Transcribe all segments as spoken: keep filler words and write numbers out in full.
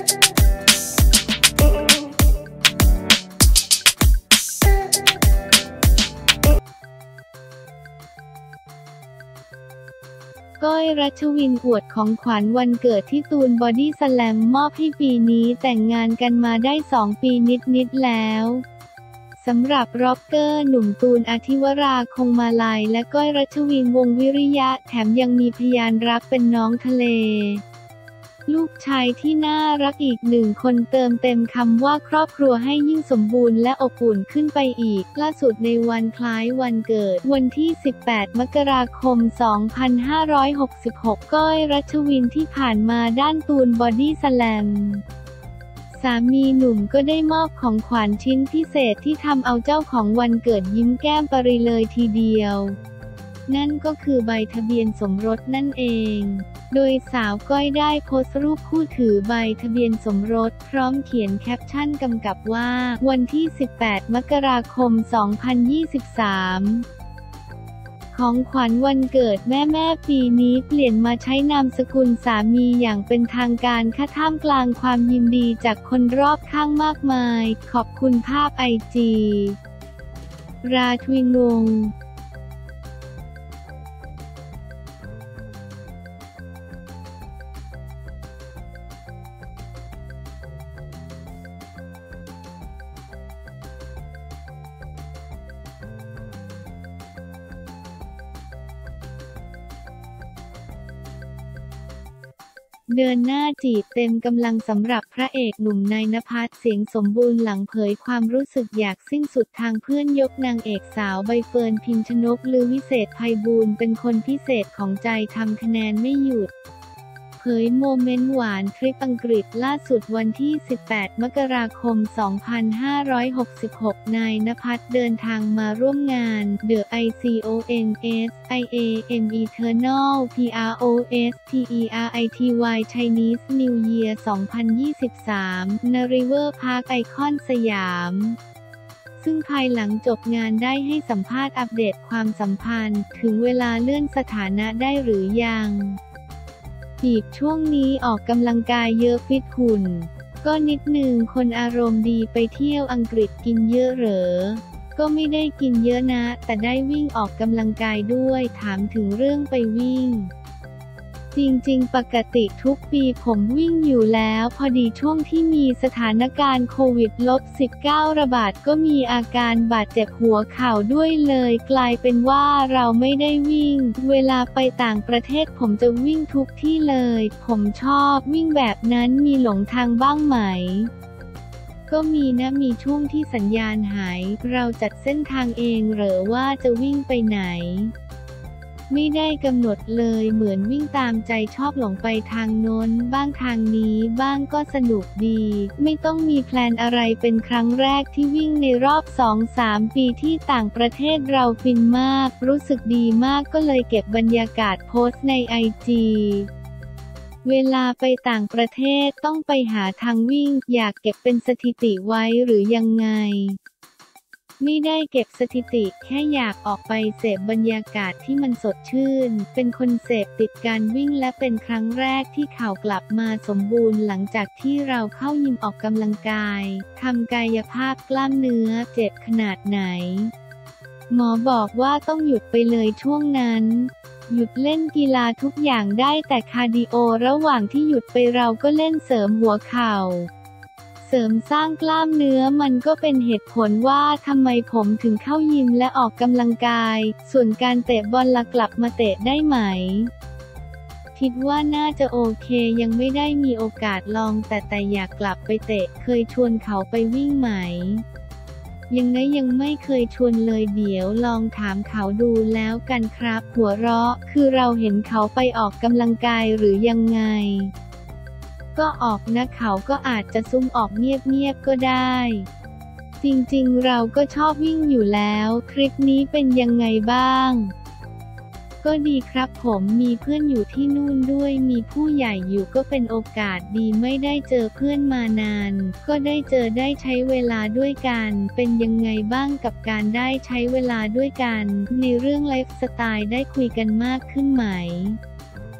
ก้อย รัชวินอวดของขวัญวันเกิดที่ตูนบอดี้สแลมมอบให้ปีนี้แต่งงานกันมาได้สองปีนิดๆแล้วสำหรับร็อกเกอร์หนุ่มตูน อธิวราคงมาลัยและก้อย รัชวินวงศ์วิริยะแถมยังมีพยานรักเป็นน้องทะเลลูกชายที่น่ารักอีกหนึ่งคนเติมเต็มคำว่าครอบครัวให้ยิ่งสมบูรณ์และอบอุ่นขึ้นไปอีกล่าสุดในวันคล้ายวันเกิดวันที่สิบแปดมกราคมสองพันห้าร้อยหกสิบหกก้อย รัชวินที่ผ่านมาด้านตูนบอดี้สแลมสามีหนุ่มก็ได้มอบของขวัญชิ้นพิเศษที่ทำเอาเจ้าของวันเกิดยิ้มแก้มปริเลยทีเดียวนั่นก็คือใบทะเบียนสมรสนั่นเองโดยสาวก้อยได้โพสต์รูปคู่ถือใบทะเบียนสมรสพร้อมเขียนแคปชั่นกำกับว่าวันที่สิบแปดมกราคมสองพันยี่สิบสามของขวัญวันเกิดแม่แม่ปีนี้เปลี่ยนมาใช้นามสกุลสามีอย่างเป็นทางการค่ะท่ามกลางความยินดีจากคนรอบข้างมากมายขอบคุณภาพไอจีราทวินวงศ์เดินหน้าจีบเต็มกำลังสำหรับพระเอกหนุ่มนายณภัสเสียงสมบูรณ์หลังเผยความรู้สึกอยากสิ้นสุดทางเพื่อนยกนางเอกสาวใบเฟิร์นพิมชนกลือวิเศษไพบูลย์เป็นคนพิเศษของใจทำคะแนนไม่หยุดเผยโมเมนต์หวานทริปอังกฤษล่าสุดวันที่สิบแปดมกราคมสองพันห้าร้อยหกสิบหกนายณภัสเดินทางมาร่วมงาน The ไอ ซี โอ เอ็น เอส ไอ เอ เอ็ม Eternal พี อาร์ โอ เอส ที อี อาร์ ไอ ที วาย Chinese New Year สองพันยี่สิบสาม ณ River Park ไอคอนสยามซึ่งภายหลังจบงานได้ให้สัมภาษณ์อัปเดตความสัมพันธ์ถึงเวลาเลื่อนสถานะได้หรือยังจีบช่วงนี้ออกกำลังกายเยอะฟิตหุ่นก็นิดนึงคนอารมณ์ดีไปเที่ยวอังกฤษกินเยอะเหรอก็ไม่ได้กินเยอะนะแต่ได้วิ่งออกกำลังกายด้วยถามถึงเรื่องไปวิ่งจริงๆปกติทุกปีผมวิ่งอยู่แล้วพอดีช่วงที่มีสถานการณ์โควิด สิบเก้า ระบาดก็มีอาการบาดเจ็บหัวเข่าด้วยเลยกลายเป็นว่าเราไม่ได้วิ่งเวลาไปต่างประเทศผมจะวิ่งทุกที่เลยผมชอบวิ่งแบบนั้นมีหลงทางบ้างไหมก็มีนะมีช่วงที่สัญญาณหายเราจัดเส้นทางเองเหรอว่าจะวิ่งไปไหนไม่ได้กำหนดเลยเหมือนวิ่งตามใจชอบหลงไปทางโน้นบ้างทางนี้บ้างก็สนุกดีไม่ต้องมีแพลนอะไรเป็นครั้งแรกที่วิ่งในรอบ สองถึงสาม ปีที่ต่างประเทศเราฟินมากรู้สึกดีมากก็เลยเก็บบรรยากาศโพสต์ในไอจีเวลาไปต่างประเทศต้องไปหาทางวิ่งอยากเก็บเป็นสถิติไว้หรือยังไงไม่ได้เก็บสถิติแค่อยากออกไปเสพบรรยากาศที่มันสดชื่นเป็นคนเสพติดการวิ่งและเป็นครั้งแรกที่เข่ากลับมาสมบูรณ์หลังจากที่เราเข้ายิมออกกำลังกายทำกายภาพกล้ามเนื้อเจ็บขนาดไหนหมอบอกว่าต้องหยุดไปเลยช่วงนั้นหยุดเล่นกีฬาทุกอย่างได้แต่คาร์ดิโอระหว่างที่หยุดไปเราก็เล่นเสริมหัวเข่าเสริมสร้างกล้ามเนื้อมันก็เป็นเหตุผลว่าทำไมผมถึงเข้ายิมและออกกำลังกายส่วนการเตะบอลละกลับมาเตะได้ไหมคิดว่าน่าจะโอเคยังไม่ได้มีโอกาสลองแต่แต่อยากกลับไปเตะเคยชวนเขาไปวิ่งไหมยังไงยังไม่เคยชวนเลยเดี๋ยวลองถามเขาดูแล้วกันครับหัวเราะคือเราเห็นเขาไปออกกำลังกายหรือยังไงก็ออกนะเขาก็อาจจะซุ่มออกเงียบๆก็ได้จริงๆเราก็ชอบวิ่งอยู่แล้วทริปนี้เป็นยังไงบ้างก็ดีครับผมมีเพื่อนอยู่ที่นู่นด้วยมีผู้ใหญ่อยู่ก็เป็นโอกาสดีไม่ได้เจอเพื่อนมานานก็ได้เจอได้ใช้เวลาด้วยกันเป็นยังไงบ้างกับการได้ใช้เวลาด้วยกันในเรื่องไลฟ์สไตล์ได้คุยกันมากขึ้นไหม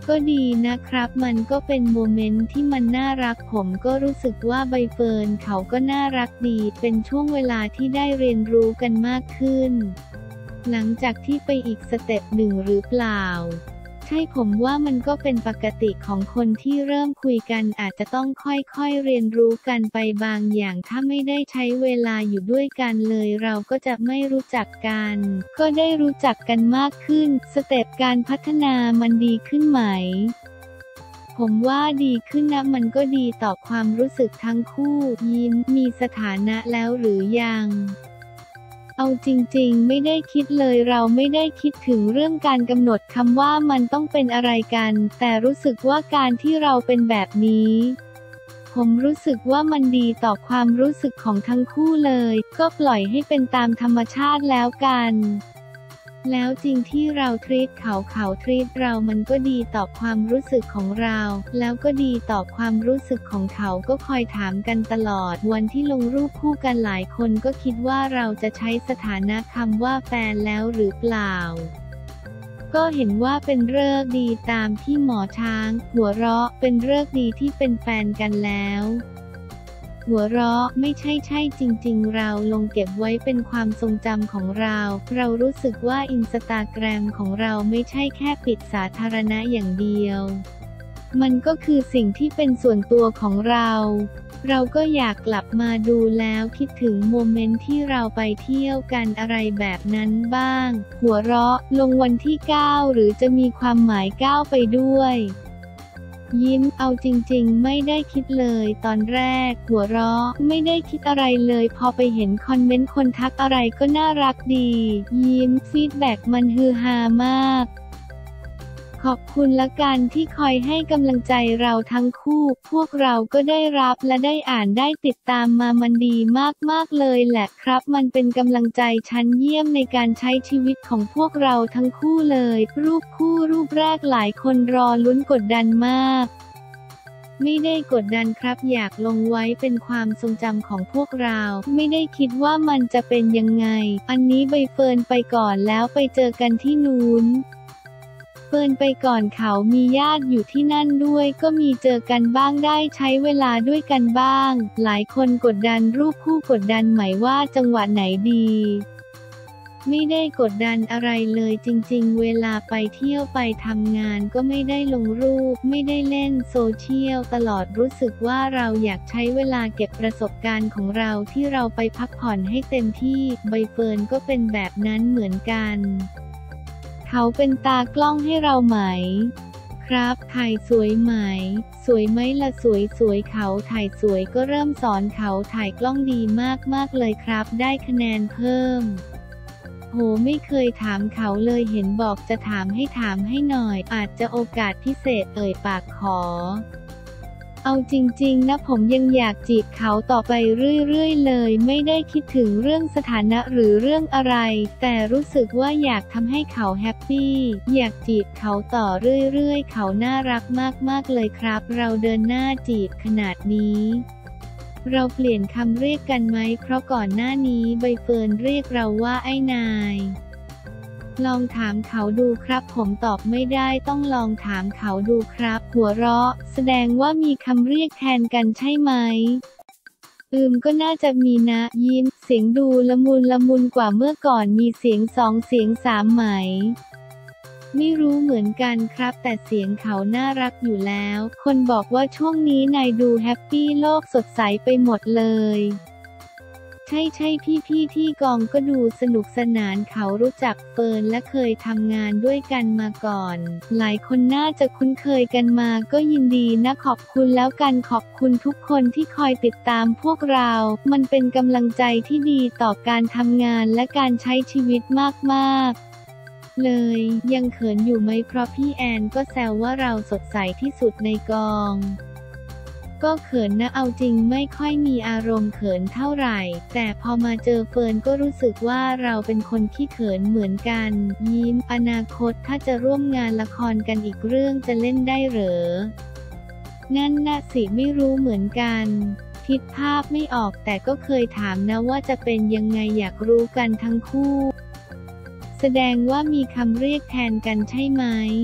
ก็ดีนะครับมันก็เป็นโมเมนต์ที่มันน่ารักผมก็รู้สึกว่าใบเฟิร์นเขาก็น่ารักดีเป็นช่วงเวลาที่ได้เรียนรู้กันมากขึ้นหลังจากที่ไปอีกสเต็ปหนึ่งหรือเปล่าใช่ผมว่ามันก็เป็นปกติของคนที่เริ่มคุยกันอาจจะต้องค่อยๆเรียนรู้กันไปบางอย่างถ้าไม่ได้ใช้เวลาอยู่ด้วยกันเลยเราก็จะไม่รู้จักกันก็ได้รู้จักกันมากขึ้นสเต็ปการพัฒนามันดีขึ้นไหมผมว่าดีขึ้นนะมันก็ดีต่อความรู้สึกทั้งคู่ยิ้มมีสถานะแล้วหรือยังเอาจริงๆไม่ได้คิดเลยเราไม่ได้คิดถึงเรื่องการกำหนดคำว่ามันต้องเป็นอะไรกันแต่รู้สึกว่าการที่เราเป็นแบบนี้ผมรู้สึกว่ามันดีต่อความรู้สึกของทั้งคู่เลยก็ปล่อยให้เป็นตามธรรมชาติแล้วกันแล้วจริงที่เราทรีตเขาเขาทรีตเรามันก็ดีต่อความรู้สึกของเราแล้วก็ดีต่อความรู้สึกของเขาก็คอยถามกันตลอดวันที่ลงรูปคู่กันหลายคนก็คิดว่าเราจะใช้สถานะคำว่าแฟนแล้วหรือเปล่าก็เห็นว่าเป็นฤกษ์ดีตามที่หมอช้างหัวเราะเป็นฤกษ์ดีที่เป็นแฟนกันแล้วหัวเราะไม่ใช่ใช่จริงๆเราลงเก็บไว้เป็นความทรงจำของเราเรารู้สึกว่าอินสตาแกรมของเราไม่ใช่แค่ปิดสาธารณะอย่างเดียวมันก็คือสิ่งที่เป็นส่วนตัวของเราเราก็อยากกลับมาดูแล้วคิดถึงโมเมนต์ที่เราไปเที่ยวกันอะไรแบบนั้นบ้างหัวเราะลงวันที่เก้าหรือจะมีความหมายเก้าไปด้วยยิ้มเอาจริงๆไม่ได้คิดเลยตอนแรกหัวเราะไม่ได้คิดอะไรเลยพอไปเห็นคอมเมนต์คนทักอะไรก็น่ารักดียิ้มฟีดแบ็กมันฮือฮามากขอบคุณละกันที่คอยให้กำลังใจเราทั้งคู่พวกเราก็ได้รับและได้อ่านได้ติดตามมามันดีมากๆเลยแหละครับมันเป็นกำลังใจชั้นเยี่ยมในการใช้ชีวิตของพวกเราทั้งคู่เลยรูปคู่รูปแรกหลายคนรอลุ้นกดดันมากไม่ได้กดดันครับอยากลงไว้เป็นความทรงจำของพวกเราไม่ได้คิดว่ามันจะเป็นยังไงอันนี้ใบเฟิร์นไปก่อนแล้วไปเจอกันที่นู้นเฟิร์นไปก่อนเขามีญาติอยู่ที่นั่นด้วยก็มีเจอกันบ้างได้ใช้เวลาด้วยกันบ้างหลายคนกดดันรูปคู่กดดันไหมว่าจังหวะไหนดีไม่ได้กดดันอะไรเลยจริงๆเวลาไปเที่ยวไปทำงานก็ไม่ได้ลงรูปไม่ได้เล่นโซเชียลตลอดรู้สึกว่าเราอยากใช้เวลาเก็บประสบการณ์ของเราที่เราไปพักผ่อนให้เต็มที่ใบเฟิร์นก็เป็นแบบนั้นเหมือนกันเขาเป็นตากล้องให้เราไหมครับถ่ายสวยไหมสวยไหมล่ะสวยสวยเขาถ่ายสวยก็เริ่มสอนเขาถ่ายกล้องดีมากๆเลยครับได้คะแนนเพิ่มโหไม่เคยถามเขาเลยเห็นบอกจะถามให้ถามให้หน่อยอาจจะโอกาสพิเศษเอ่ยปากขอเอาจริงๆนะผมยังอยากจีบเขาต่อไปเรื่อยๆเลยไม่ได้คิดถึงเรื่องสถานะหรือเรื่องอะไรแต่รู้สึกว่าอยากทำให้เขาแฮปปี้อยากจีบเขาต่อเรื่อยๆเขาน่ารักมากๆเลยครับเราเดินหน้าจีบขนาดนี้เราเปลี่ยนคำเรียกกันไหมเพราะก่อนหน้านี้ใบเฟิร์นเรียกเราว่าไอ้นายลองถามเขาดูครับผมตอบไม่ได้ต้องลองถามเขาดูครับหัวเราะแสดงว่ามีคำเรียกแทนกันใช่ไหมอืมก็น่าจะมีนะยิ้มเสียงดูละมุนละมุนกว่าเมื่อก่อนมีเสียงสองเสียงสามไหมไม่รู้เหมือนกันครับแต่เสียงเขาน่ารักอยู่แล้วคนบอกว่าช่วงนี้นายดูแฮปปี้โลกสดใสไปหมดเลยใช่ใช่พี่ๆที่กองก็ดูสนุกสนานเขารู้จักเฟิร์นและเคยทำงานด้วยกันมาก่อนหลายคนน่าจะคุ้นเคยกันมาก็ยินดีนะขอบคุณแล้วกันขอบคุณทุกคนที่คอยติดตามพวกเรามันเป็นกำลังใจที่ดีต่อการทำงานและการใช้ชีวิตมากๆเลยยังเขินอยู่ไหมเพราะพี่แอนก็แซวว่าเราสดใสที่สุดในกองก็เขินนะเอาจริงไม่ค่อยมีอารมณ์เขินเท่าไหร่แต่พอมาเจอเฟิร์นก็รู้สึกว่าเราเป็นคนขี้เขินเหมือนกันยิ้มอนาคตถ้าจะร่วมงานละครกันอีกเรื่องจะเล่นได้เหรอนั่นน่ะสิไม่รู้เหมือนกันคิดภาพไม่ออกแต่ก็เคยถามนะว่าจะเป็นยังไงอยากรู้กันทั้งคู่แสดงว่ามีคำเรียกแทนกันใช่ไหม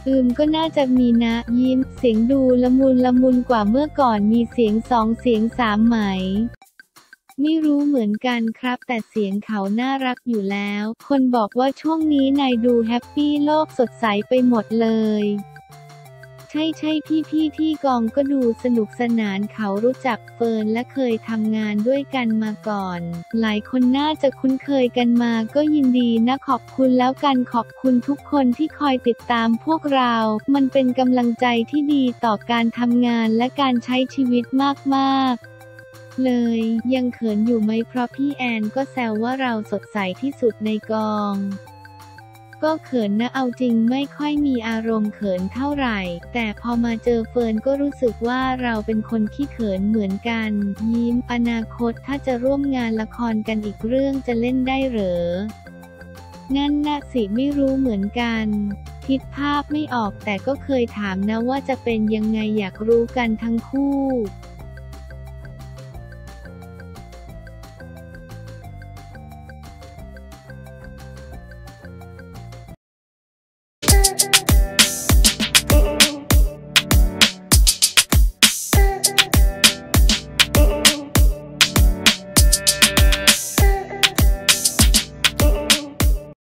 อืมก็น่าจะมีนะยิ้มเสียงดูละมุนละมุนกว่าเมื่อก่อนมีเสียงสองเสียงสามไหมไม่รู้เหมือนกันครับแต่เสียงเขาน่ารักอยู่แล้วคนบอกว่าช่วงนี้นายดูแฮปปี้โลกสดใสไปหมดเลยใช่ใช่พี่ๆที่กองก็ดูสนุกสนานเขารู้จักเฟิร์นและเคยทำงานด้วยกันมาก่อนหลายคนน่าจะคุ้นเคยกันมาก็ยินดีนะขอบคุณแล้วกันขอบคุณทุกคนที่คอยติดตามพวกเรามันเป็นกำลังใจที่ดีต่อการทำงานและการใช้ชีวิตมากๆเลยยังเขินอยู่ไหมเพราะพี่แอนก็แซวว่าเราสดใสที่สุดในกองก็เขินนะเอาจริงไม่ค่อยมีอารมณ์เขินเท่าไหร่แต่พอมาเจอเฟิร์นก็รู้สึกว่าเราเป็นคนขี้เขินเหมือนกันยิ้มอนาคตถ้าจะร่วมงานละครกันอีกเรื่องจะเล่นได้เหรอนั่นน่ะสิไม่รู้เหมือนกันคิดภาพไม่ออกแต่ก็เคยถามนะว่าจะเป็นยังไงอยากรู้กันทั้งคู่